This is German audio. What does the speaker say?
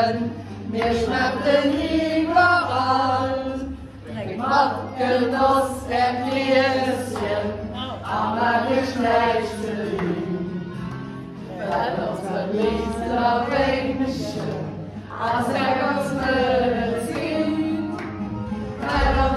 Schnecken, wir schnappten überall. Ich mag Genuss, ein Gläschen, aber geschlechte Lügen. Weil unser Lichter Regenchen, als er uns Medizin, weil